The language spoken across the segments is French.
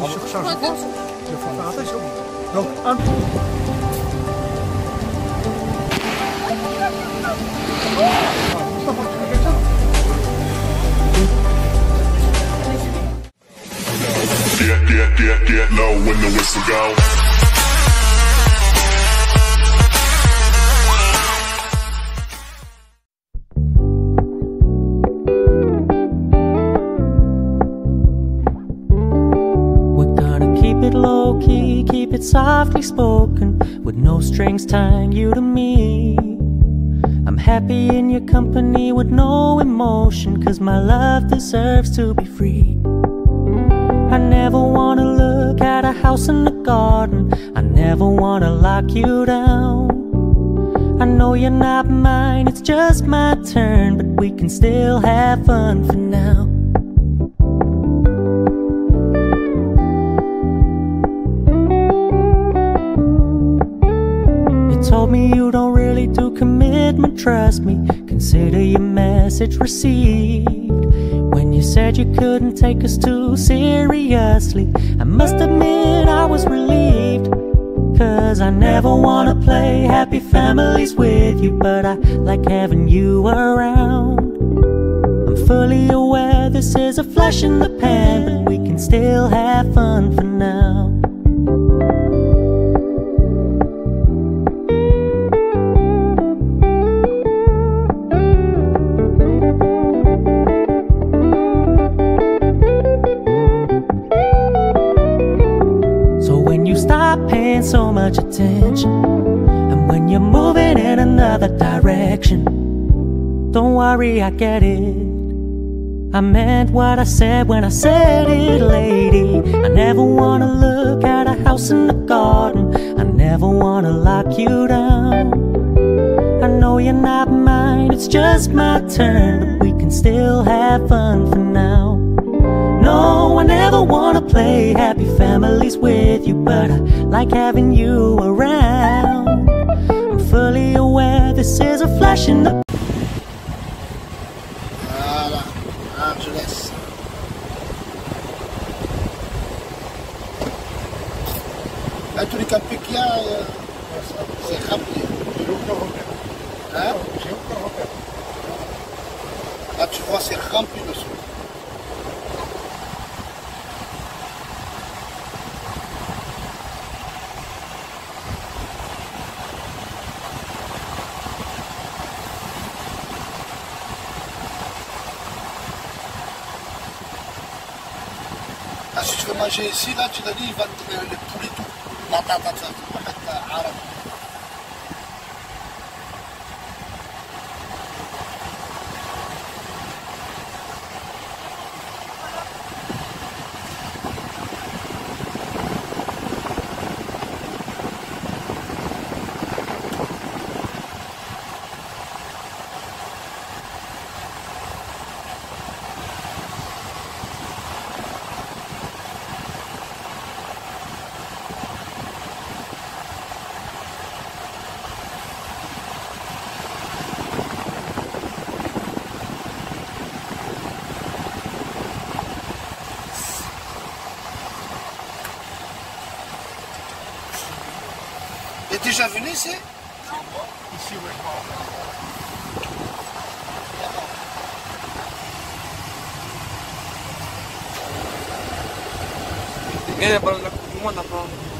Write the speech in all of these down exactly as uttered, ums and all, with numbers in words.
une surcharge de force. Il faut faire attention. Donc, un... Get, get, get, get low when the whistle go. We're gonna keep it low key, keep it softly spoken, with no strings tying you to me. I'm happy in your company with no emotion, 'cause my love deserves to be free. I never wanna look at a house in the garden, I never wanna lock you down. I know you're not mine, it's just my turn, but we can still have fun for now. You told me you don't really do commitment, trust me, consider your message received. When you said you couldn't take us too seriously, I must admit I was relieved, 'cause I never wanna play happy families with you, but I like having you around. I'm fully aware this is a flash in the pan, but we can still have fun for now. Paying so much attention, and when you're moving in another direction, don't worry, I get it. I meant what I said when I said it, lady. I never wanna look at a house in the garden, I never wanna lock you down. I know you're not mine, it's just my turn, but we can still have fun for now. No, I never wanna play happy families with you, but I like having you around. I'm fully aware this is a flash in the... Voilà, Angeles. Là, tous les campings qu'il y a, euh, c'est rempli. Hein? Là, tu vois, c'est rempli de sous. Ah, si tu veux manger ici, là, tu l'as dit, ils vendent les poulets tout. La tata, ça, arabe. Tu es déjà venu ici? Ici, oui. Kaya parang nagkukuman ako.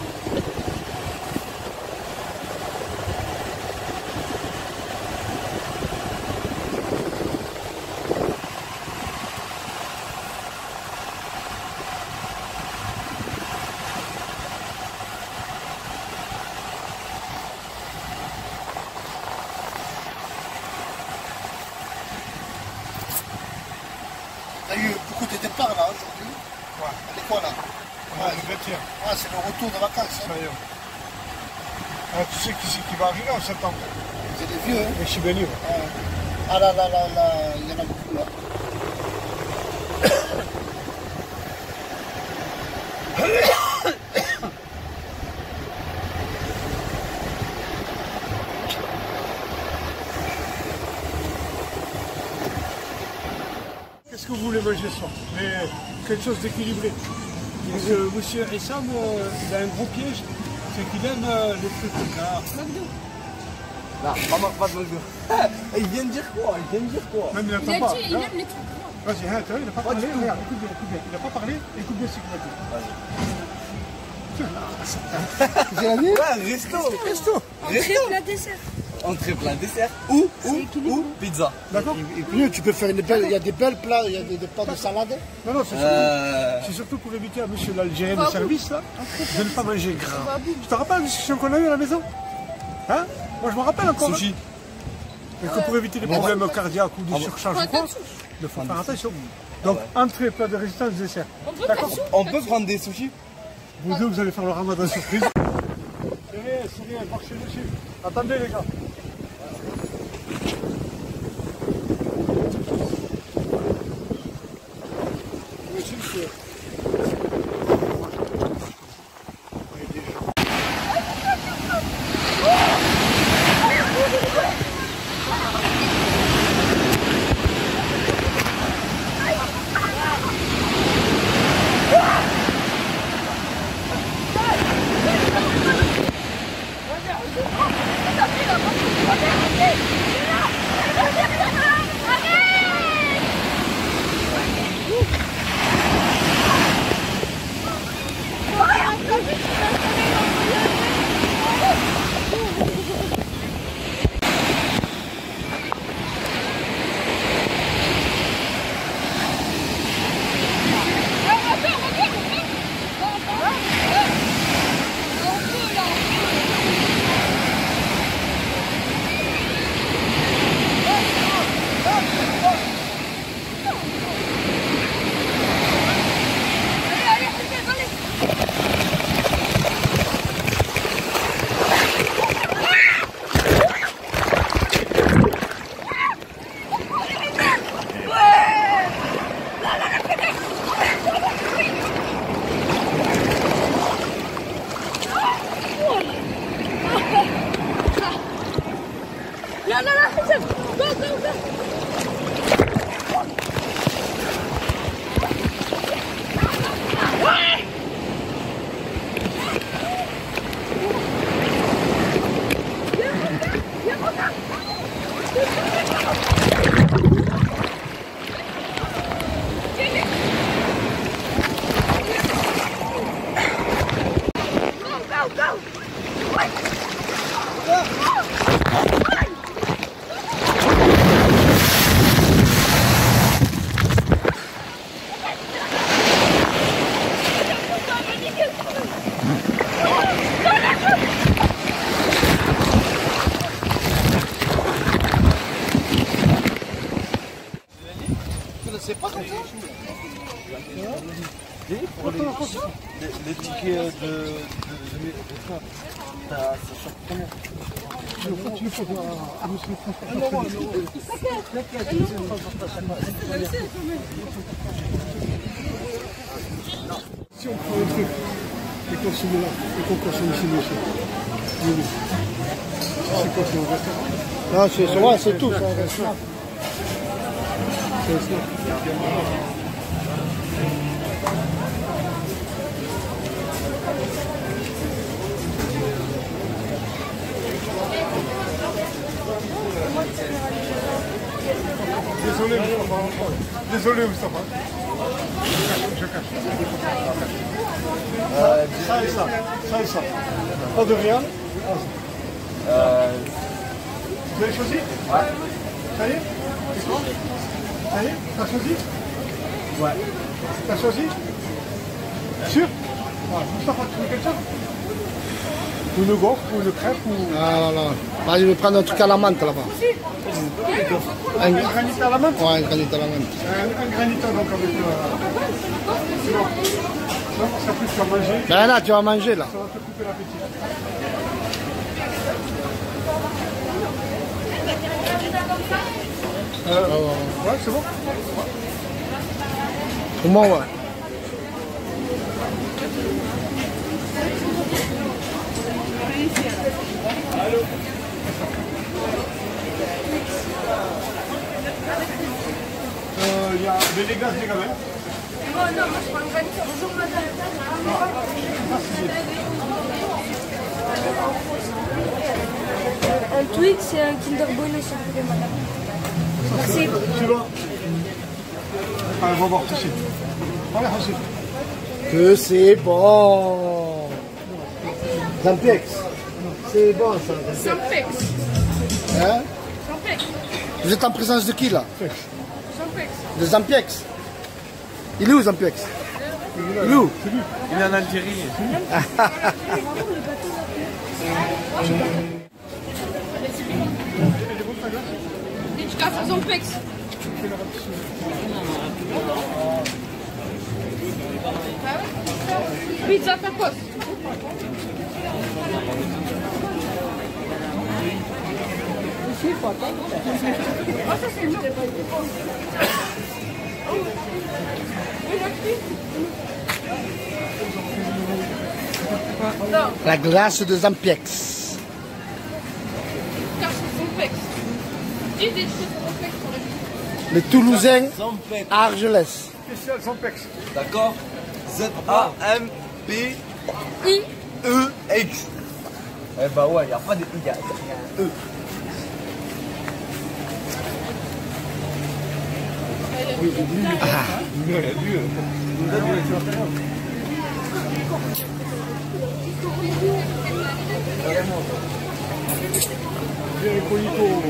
T'as eu beaucoup de départs là aujourd'hui? Ouais. C'est quoi là? Ouais, le vingtième. Ah, c'est le retour de vacances. Hein. Ça y est. Ah, tu sais qui c'est qui va arriver en septembre? C'est des vieux, hein? Les Chibélis, ouais. Ah, ah là, là, là, là, il y en a beaucoup là. Qu'est-ce que vous voulez manger ce soir? Mais quelque chose d'équilibré. Monsieur, monsieur Issam, euh, il a un gros piège, c'est qu'il aime euh, les trucs comme ça. Non, pas, pas de McDo. Il vient de dire quoi? Il vient de dire quoi? Même il Il n'entend a pas. dit, il aime les trucs. Vas-y, hein, tu vois, il n'a pas parlé. Regarde, écoute bien, écoute bien. Il n'a pas parlé, écoute bien ce qu'il a dit. Vas-y. Ouais, resto. Resto. Entrée, plat, dessert. Entrée, plein dessert. Ou, ou, ou, pizza. D'accord. Et puis tu peux faire des belles, il y a des belles plats, il y a des, des plats de salade. Non, non, c'est surtout, Euh... c'est surtout pour éviter à monsieur l'Algérien de Babou. service, là, de ne pas manger gras. Babou. Tu te rappelles la discussion qu'on a eue à la maison? Hein? Moi, je me rappelle encore. Sushi. Et que pour éviter des problèmes cardiaques ou des surcharges ou quoi, il faut faire attention. Donc, entrée, plat de résistance, dessert. On peut D'accord. faire On peut prendre des sushis? Vous deux, vous allez faire le ramadan surprise. Souriez, souriez, marchez dessus. Attendez, les gars. Monsieur, لا لا لا حسن جو جو جو C'est pas comme ça. Pour les, les, les tickets de, de, de, de, de ça, ça choque combien? Tu le faut à monsieur François. Si on prend un truc et qu'on se met là, et qu'on consomme ici, monsieur. Oui, oui. C'est quoi, c'est un restaurant? Non, c'est ouais, c'est tout. C'est un restaurant. C'est un restaurant. Désolé, Moustapha. Désolé, Moustapha. Je cache. Euh, Ça et ça. Ça et ça. Pas de rien. euh, Vous avez choisi? ouais. Ça y est? C'est quoi? Ça y est? T'as choisi? Ouais. T'as choisi? Sûr? Ouais. Moustapha, tu veux quelque chose? Ou une gaufre, ou une crêpe, ou... Ah là là. Bah, je vais prendre un truc à la menthe là-bas. Un, Un granit à la menthe? ouais, un granit à la menthe. Un, un granito donc avec... Euh... C'est bon. Donc ça plus tu vas manger, Ben là, tu vas manger là. ça va te couper l'appétit. Euh, ouais, c'est bon. Comment ouais? Il euh, y a des légas, les gamins. non, moi je prends une vanille. Bonjour madame. Un Twix et un Kinder Bueno s'il vous plaît madame. Merci. Tu vas. Allez, on va voir tout de suite. Allez, Hassid. Que c'est bon. Zampex. C'est bon ça. Sampex. Hein? Sampex. Vous êtes en présence de qui là? Sampex. De Zampex. Il est où Zampex? Il est où? Il est en Algérie. Dédicace à Sampex. Pizza tacos. La glace de Zampex. Dis des choses Sampex pour les Les Toulousains Zampex. à Argelès. Spécial Zampex. D'accord. Z A M P I. E X. Eh bah ouais, y a pas de I, y a un E. Bien les colicos.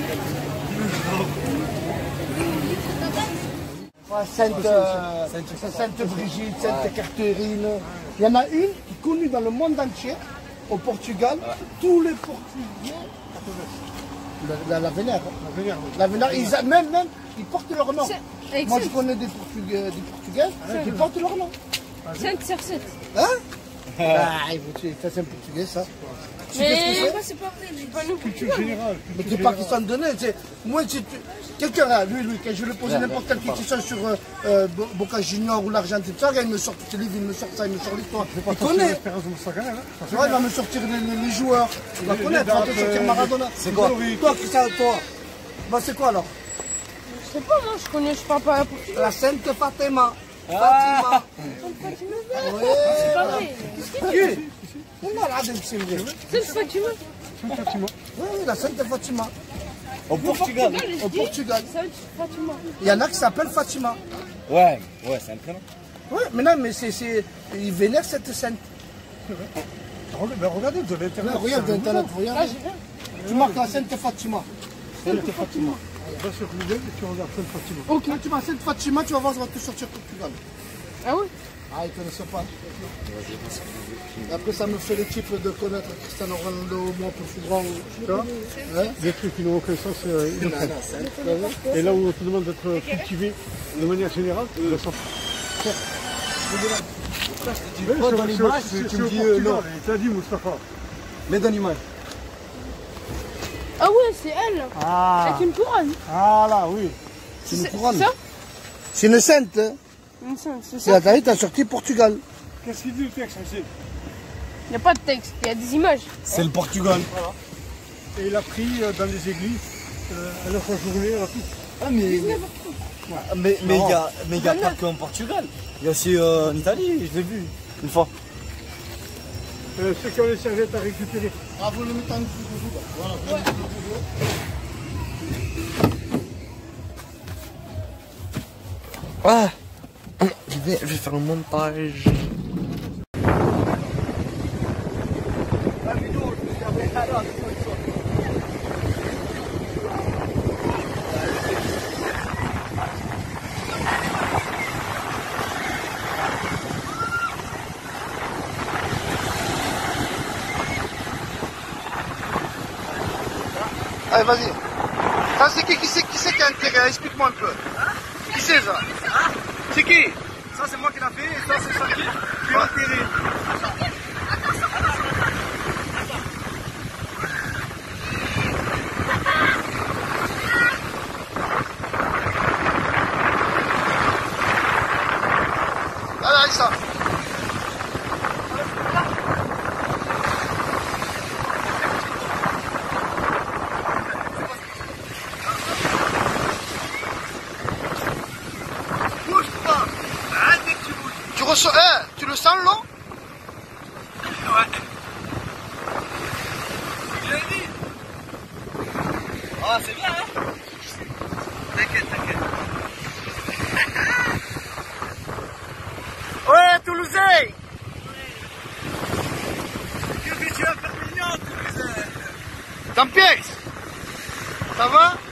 Sainte, euh, Sainte Brigitte, Sainte Catherine. Il y en a une qui est connue dans le monde entier, au Portugal. Tous les Portugais la, la, la vénèrent. La vénère. La vénèrent. Ils, a- même, même, ils portent leur nom. Avec Moi, je connais des Portugais, des Portugais qui portent leur nom. Sainte Cercette. Hein? Ah, il faut- ça c'est un Portugais, ça. Tu sais qu'est-ce que Mais c'est? moi c'est pas vrai, j'ai pas nous. Culture générale. Mais culture t'es pas générale. qui s'en donnait. c'est- Moi, c'est quelqu'un là, lui, lui, quand je lui posais n'importe quelle question sur euh, euh, Bo- Boca Junior ou l'Argentine, tout ça, il me sort tous les livres, il me sort ça, il me sort l'histoire. Il Attention, connaît. l'espérance de Moussa Ghanem, hein. Tu vois, il va me sortir les, les- les joueurs. Il va Les- connaître, les il va te dates, sortir euh, Maradona. C'est quoi Toi, qui ça, toi? Bah, c'est quoi alors? Je sais pas, moi je connais, je parle pas pour La Sainte Fatima. Fatima. Ouais. C'est pas vrai. Qui? On a là, c'est vrai. C'est Fatima. Fatima. Oui, oui, la Sainte Fatima. Au Portugal. Au Portugal. Sainte Fatima. Il y en a qui s'appellent Fatima. Ouais, ouais, c'est un prénom. Oui, mais non, mais c'est, c'est, ils vénèrent cette sainte. Regarde- ben Regardez, vous avez internet. Regarde c'est un Internet, Google. regarde. Tu marques la Sainte Fatima. Sainte Fatima. Va sur Google et tu regardes Sainte Fatima. Ok. Quand tu vas à Sainte Fatima, tu vas voir, ça va te sortir Portugal. Ah oui. Ah, ils ne connaissent pas. Et après, ça me fait le type de connaître Cristiano Ronaldo, moi, pour football. Tu vois? Hein? Des trucs qui n'ont aucun sens, euh, ils le font. Et là où on te demande d'être cultivé de manière générale, ben, ça Tu vois dans l'image, tu me dis euh, non. Tu as dit Moustapha. Mais dans l'image. Ah ouais, c'est elle. Ah, Avec une couronne. ah là, oui. C'est une C'est couronne. ça C'est une sainte. Hein? Une sainte, c'est C'est ça. la taille, t'as sorti Portugal. Qu'est-ce qu'il dit le texte ici? Il n'y a pas de texte, il y a des images. C'est le Portugal. Et il a pris euh, dans les églises, euh, à la fin journée, à tout. Ah mais mais mais il y a mais il y a pas qu'en Portugal. Il y a aussi euh, en Italie, je l'ai vu une fois. Euh, ceux qui ont les serviettes à récupérer. Ah, vous le mettez en dessous de vous. Voilà, vous le mettez en dessous. Ah, je vais je vais faire un montage. Allez, vas-y. Ça, c'est qui, qui c'est qui, c'est qui a intérêt? Explique-moi un peu. Qui c'est ça? C'est qui? Ça, c'est moi qui l'a fait, et ça, c'est ça qui est enterré. Allez, allez, ça. Bouge pas. Arrête de Ouais. Je l'ai dit. Ah, c'est bien, hein. T'inquiète, t'inquiète. Ouais, Toulousain. Qu'est-ce que tu as fait mignon, Toulousain? Jean-Pierre, ça va?